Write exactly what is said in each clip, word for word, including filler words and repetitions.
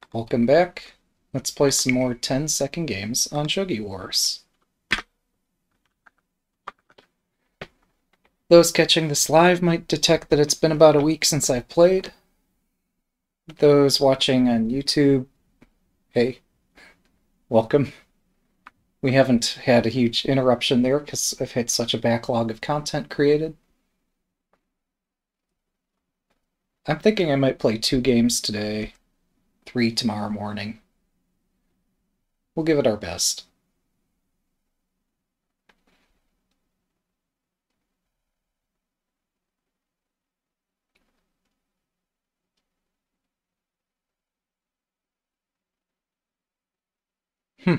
Welcome back. Let's play some more ten second games on Shogi Wars. Those catching this live might detect that it's been about a week since I've played. Those watching on YouTube, hey, welcome. We haven't had a huge interruption there because I've had such a backlog of content created. I'm thinking I might play two games today, three tomorrow morning. We'll give it our best. Hmm.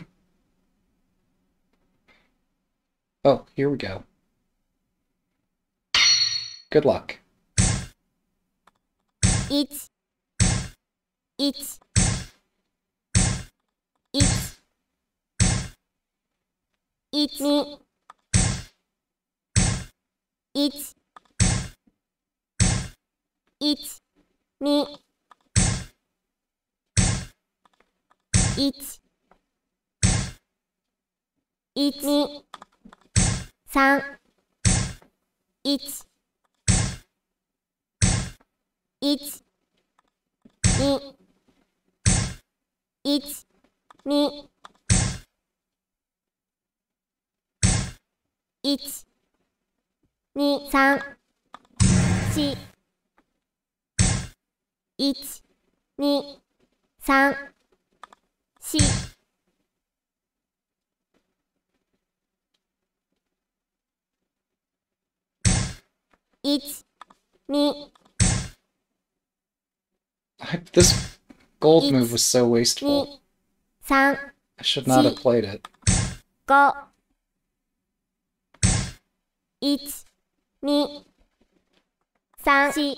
Oh, here we go. Good luck. It's it's it's it's me it's it's me it's it's me三一一二一二一二三四一二三四一二 This gold move was so wasteful. 三 I should not have played it. 五一二三四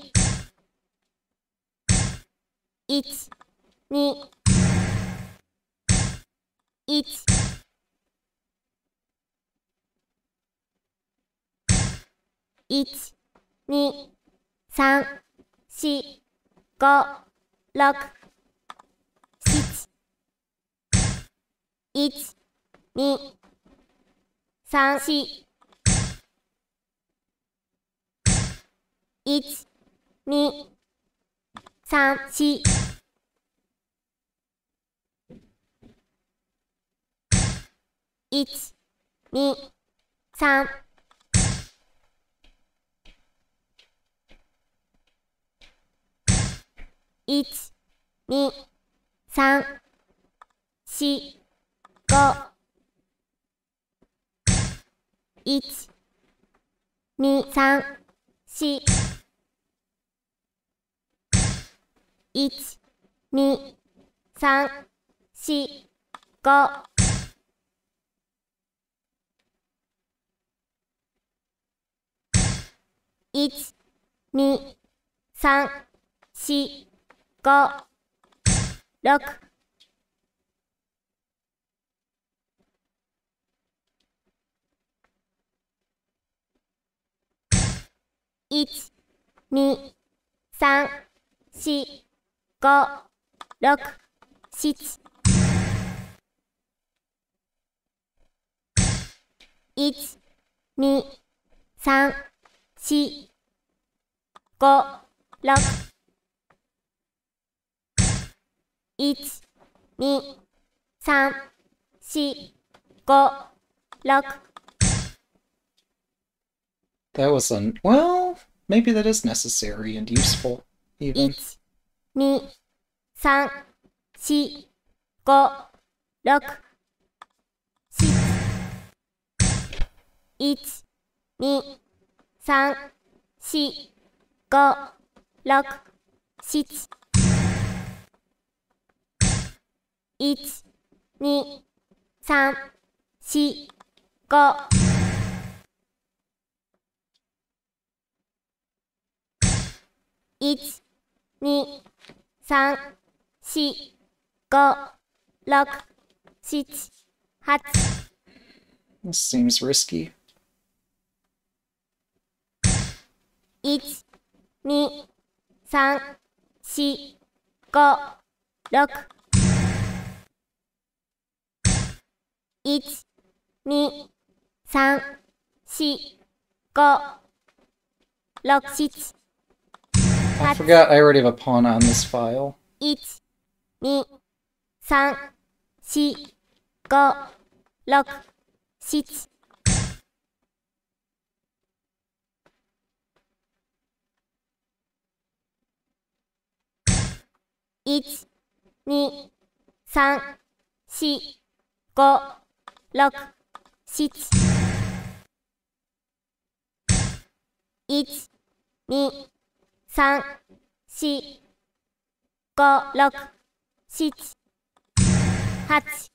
一二一一二三四五六七一二三四一二三四一二三一二三四五一二三四一二三四五一二三四五六一二三四五六七一二三四五六一二三四五六 That was an... well, maybe that is necessary and useful, even. 一二三四五六七一二三四五六七一二三四五一二三四五六七八 This seems risky. 一二三四五六いち、に、さん、し、ご、ろく、しち、 I forgot I already have a pawn on this file. いち、に、さん、し、ご、ろく、しち、いち、に、さん、し、ご、ろく、しち、いち、に、さん、し、ご、ろく、しち、はち、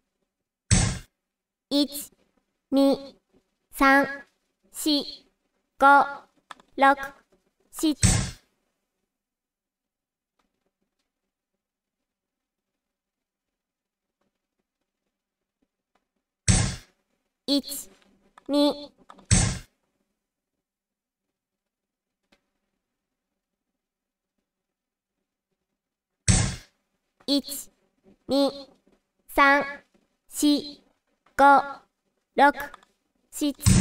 いち、に、さん、し、ご、ろく、しち、いち、に、いち、に、さん、し、ご、ろく、しち、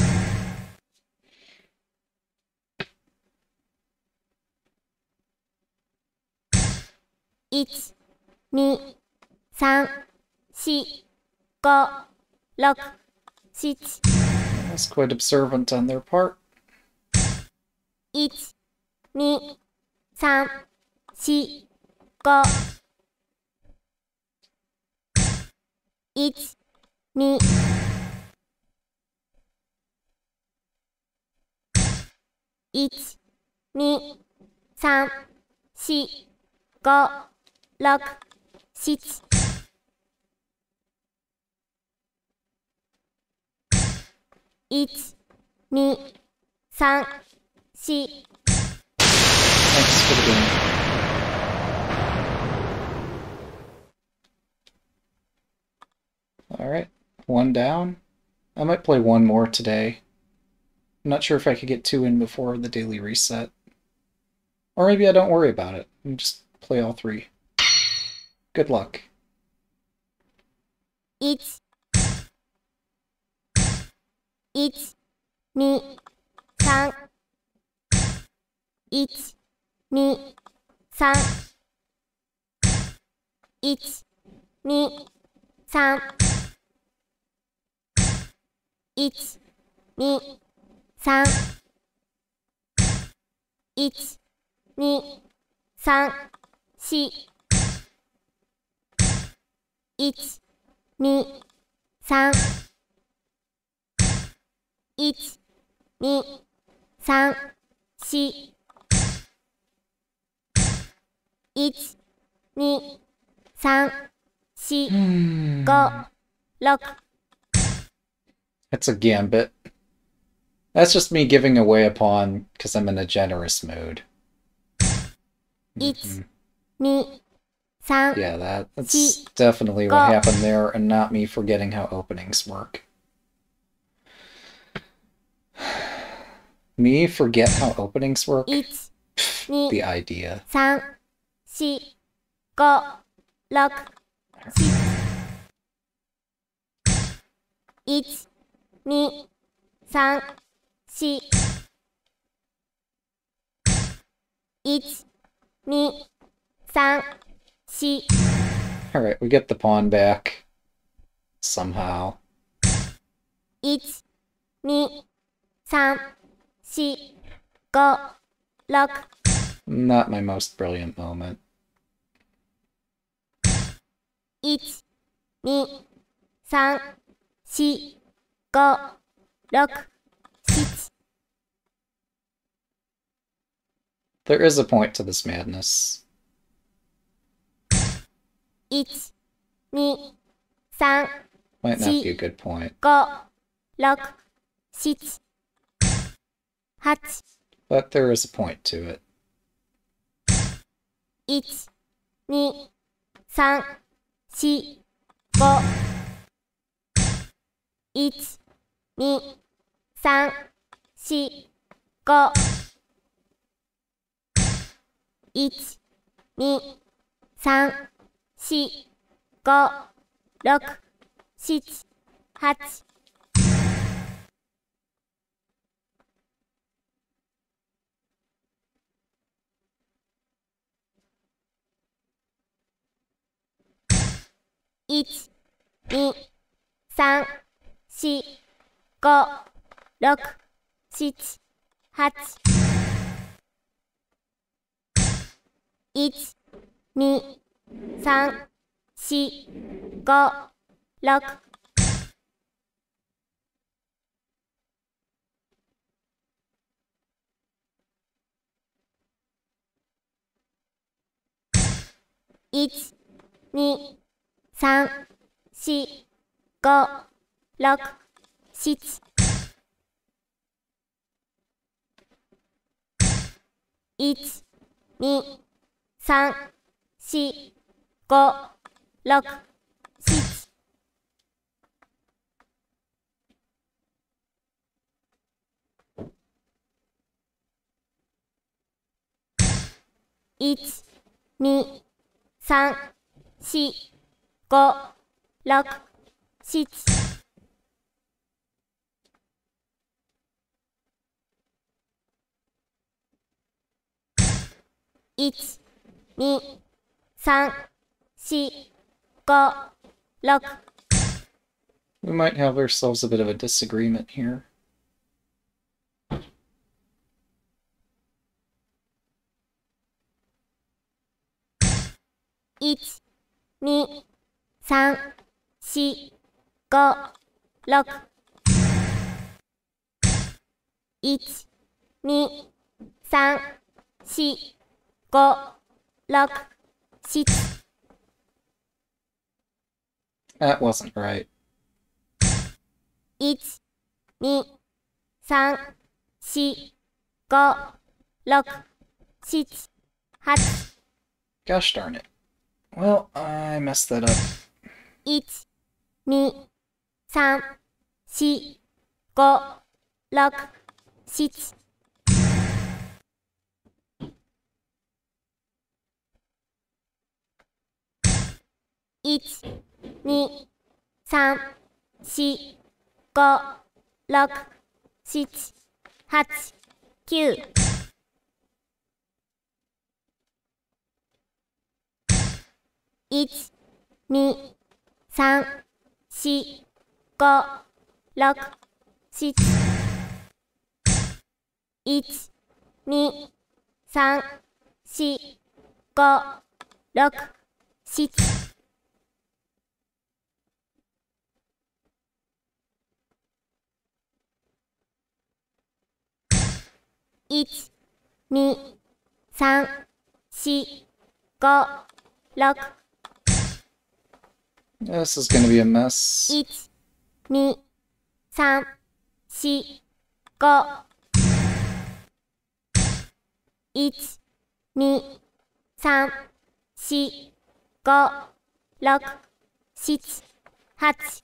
いち、に、さん、し、ご、ろく、しち、 That's quite observant on their part. いち、に、さん、し、ご、いち、に、いち、に、さん、し、ご、ろく、しち、いち、に、さん、し、 Thanks for the game. Alright, one down. I might play one more today. I'm not sure if I could get two in before the daily reset. Or maybe I don't worry about it and just play all three. Good luck. いち、いち、に、さん、いち、に、さん、いち、に、さん、いち、に、さん、いち、に、さん、し、いち、に、さん、いち、に、さん、し、いち、に、さん、し、ご、ろく。 That's a gambit. That's just me giving away a pawn because I'm in a generous mood. いち、に、さん、 Yeah, that, that's definitely what happened there, and not me forgetting how openings work. Me forget how openings work? いち、に、 The idea. さん、し、ご、ろく、し、いち、に、さん、し、いち、に、さん、し、 Alright, we get the pawn back. Somehow. いち、に、さん、し、ご、ろく。 Not my most brilliant moment. いち、に、さん、し、ご、ろく、しち。 There is a point to this madness. いち、に、さん、 Might not be a good point. ご、ろく、しち、はち。 But there is a point to it. いち、に、さん、し、ご。いち、に、さん、し、ご。いち、に、さん、し、ご、ろく、しち。 はち、いち、に、さん、し、ご、ろく、しち、はち、いち、に、さん、し、ご、ろく、いち、に、さん、し、ご、ろく、しち、いち、に、さん、し、ご、ろく、しち、いち、に、さん、し、ご、ろく、しち、いち、に、さん、し、ご、ろく、 We might have ourselves a bit of a disagreement here. いち、に、さん、し、ご、ろく、いち、に、さん、し、ご、ろく、しち、 That wasn't right. いち、に、さん、し、ご、ろく、しち、はち、 Gosh darn it. Well, I messed that up. いち、に、さん、し、ご、ろく、しち、いち、に、さん、し、ご、ろく、しち、はち、きゅう、いち、に、さん、し、ご、ろく、しち、いち、に、さん、し、ご、ろく、しち、いち、に、さん、し、ご、ろく、 This is going to be a mess. いち、に、さん、し、ご、いち、に、さん、し、ご、ろく、しち、はち、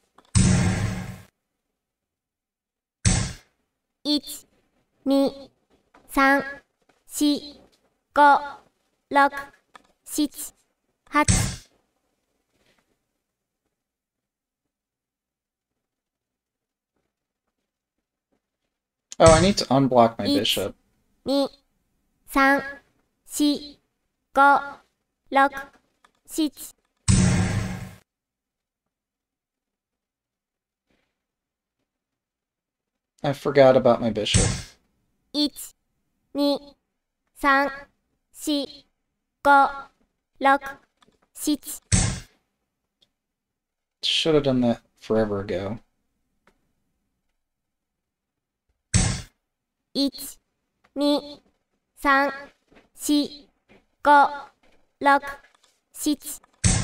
いち、に、さん、し、ご、ろく、しち、はち、 Oh, I need to unblock my いち、 bishop. に、さん、し、ご、ろく、しち、 I forgot about my bishop. いち、に、さん、し、ご、ろく、しち、 Should have done that forever ago. いち、に、さん、し、ご、ろく、しち、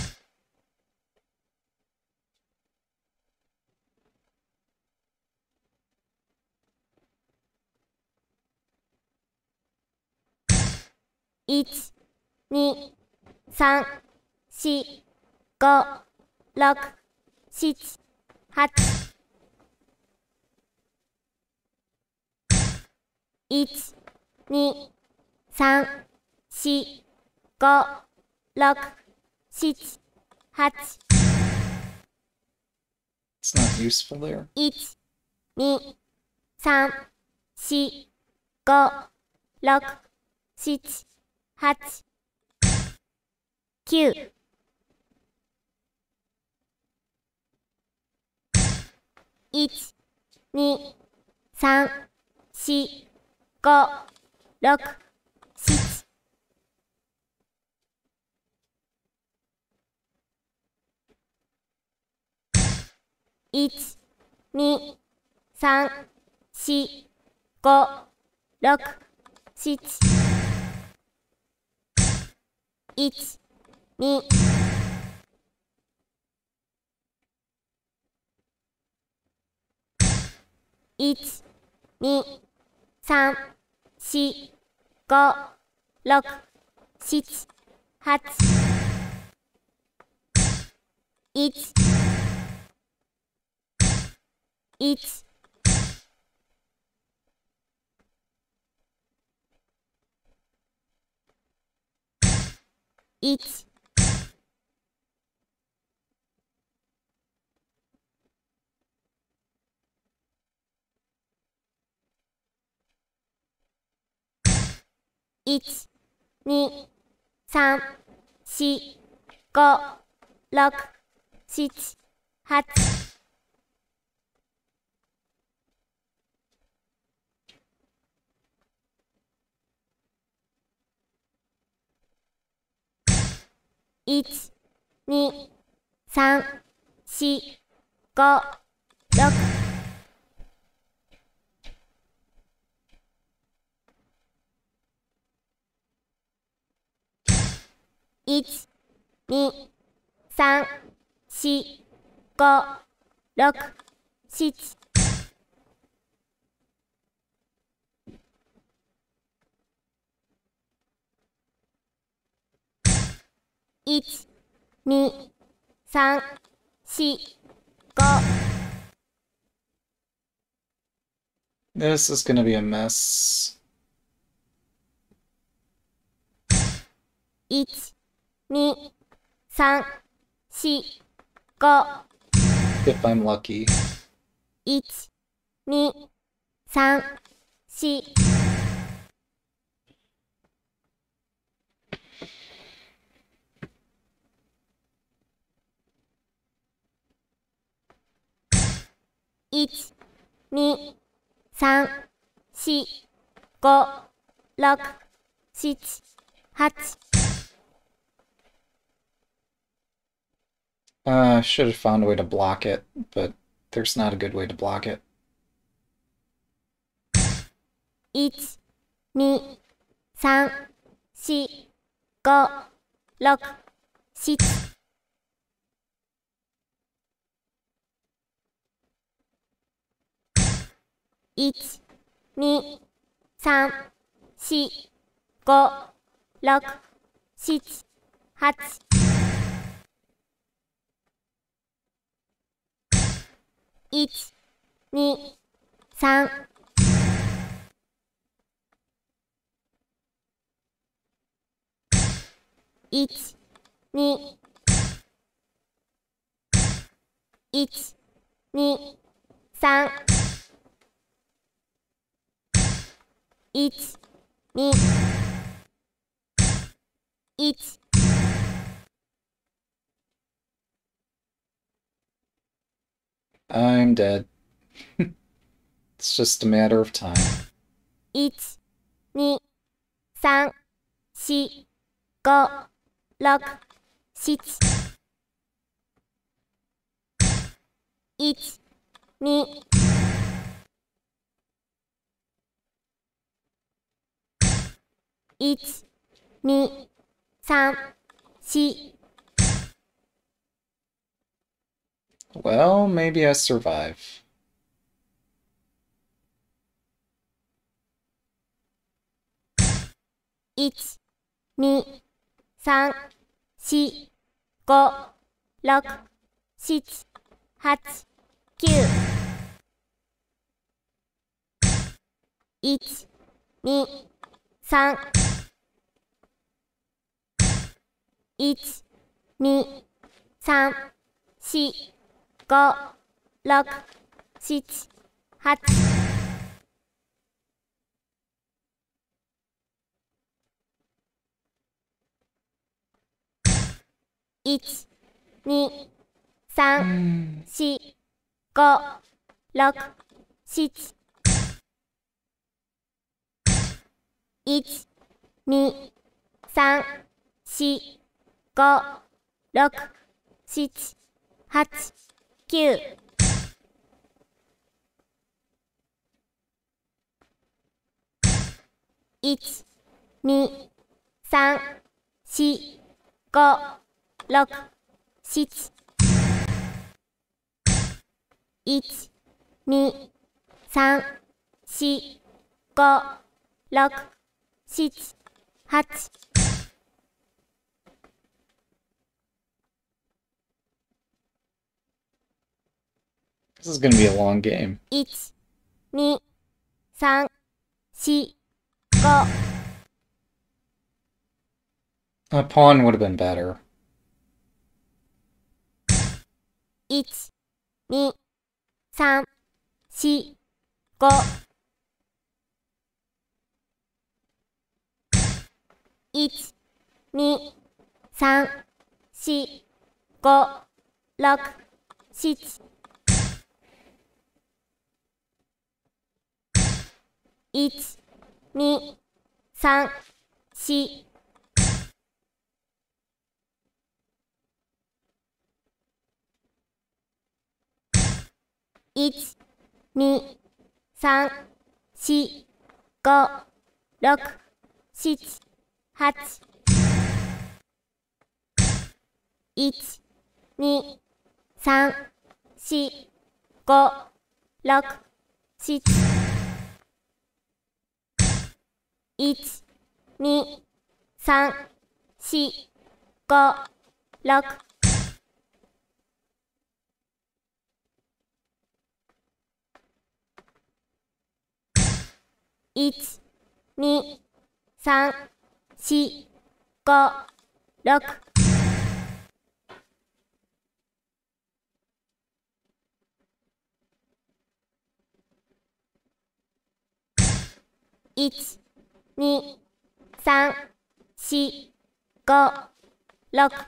いち、に、さん、し、ご、ろく、しち、はち、いち、に、さん、し、ご、ろく、しち、はち、 It's not useful there. いち、に、さん、し、ご、ろく、しち、はち、きゅう。いち、に、さん、し、ご、ろく、しち。いち、に、さん、し、ご、ろく、しち。いち、に、いち、に、さん、し、ご、ろく、しち、はち。いち、いち、いち、いち、に、さん、し、ご、ろく、しち、はち。いち、に、さん、し、ご、ろく。いち、に、さん、し、ご、ろく、しち。いち、に、さん、し、ご。 This is gonna be a mess. いち、に、さん、し、ご。 If I'm lucky. いち、に、さん、し。いち、に、さん、し、ご、ろく、しち、はち。 Uh, I should have found a way to block it, but there's not a good way to block it. いち、に、さん、し、ご、ろく、しち。いち、に、さん、し、ご、ろく、しち、はち。いち、に、さん。いち、に、いち、に、さん。いち、に、いち。 I'm dead. It's just a matter of time. いち、に、さん、し、ご、ろく、しち。いち、に、いち、に、さん、し。 Well, maybe I survive. いち、に、さん、し、ご、ろく、しち、はち、きゅう。いち、に、さん。いち、に、さん、し、ご、 ろく、しち、はち。いち、に、さん、し、ご、ろく、しち。いち、に、さん、し、ご、ろく、しち、はち、きゅう。いち、に、さん、し、ご、ろく、しち。いち、に、さん、し、ご、ろく、しち、はち。 This is gonna be a long game. いち、に、さん、し、ご。 A pawn would have been better. いち、に、さん、し、ご。いち、に、さん、し、ご、ろく、しち。いち、に、さん、し。いち、に、さん、し、ご、ろく、しち、はち。いち、に、さん、し、ご、ろく、しち。いち、に、さん、し、ご、ろく。いち、に、さん、し、ご、ろく。いち、に、さん、し、ご、ろく。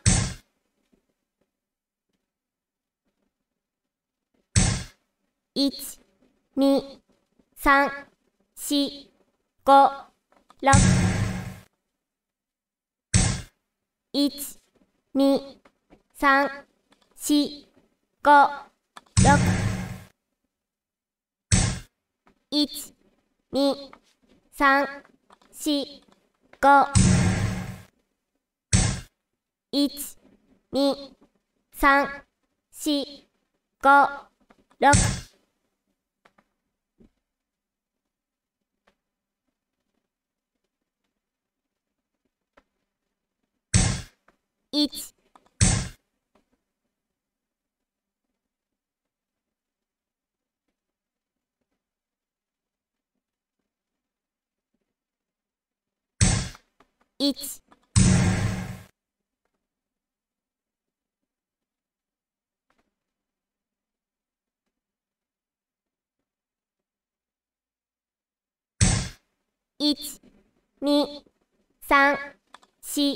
いち、に、さん、し、ご、ろく。いち、に、さん、し、ご、ろく。いち、に、さん、し、ご。いち、に、さん、し、ご、ろく。いち、いち、いち、に、さん、し。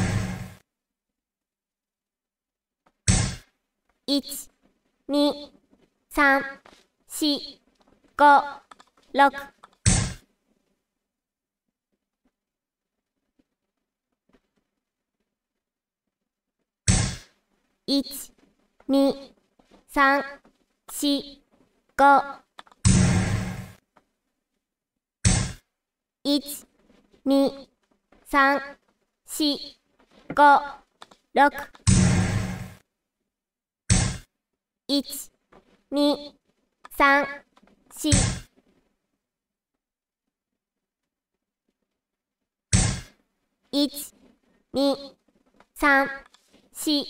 いち、に、さん、し、ご、ろく。いち、に、さん、し、ご。いち、に、さん、し、ご、ろく。いち、に、さん、し。いち、に、さん、し。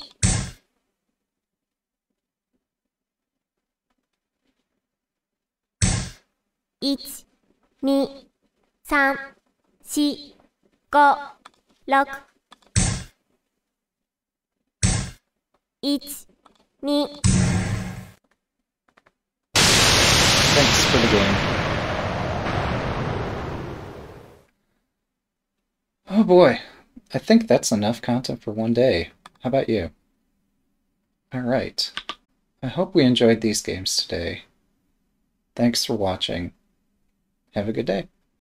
いち、に、さん、し、ご、ろく。いち、に、 Thanks for the game. Oh boy, I think that's enough content for one day. How about you? Alright. I hope we enjoyed these games today. Thanks for watching. Have a good day.